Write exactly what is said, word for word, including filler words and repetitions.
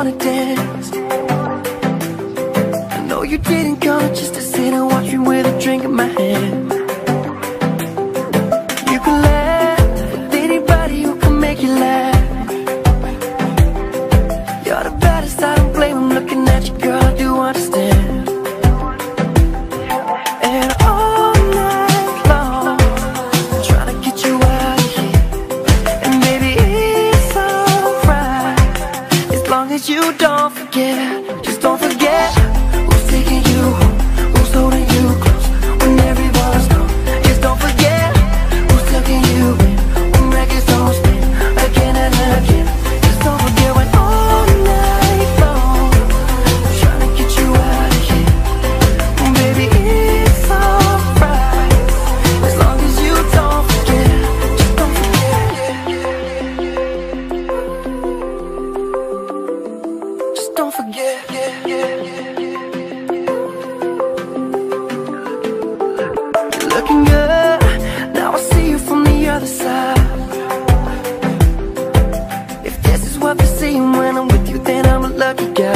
wanna dance. I know you didn't come just to sit and watch me with a drink in my hand. You can laugh with anybody who can make you laugh. You're the baddest, I don't blame him. Looking at you, girl, I do understand. And all night long, trying to get you out of here. And baby, it's alright, as long as you don't forget. Just don't forget who's taking you home, who's holding you close when everyone's gone. Just don't forget who's tucking you in when records don't spin again and again. Just don't forget when all night long, trying to get you out of here. Baby, it's alright, as long as you don't forget. Just don't forget. Just don't forget. You're looking good, now I see you from the other side. If this is what they're seeing when I'm with you, then I'm a lucky guy.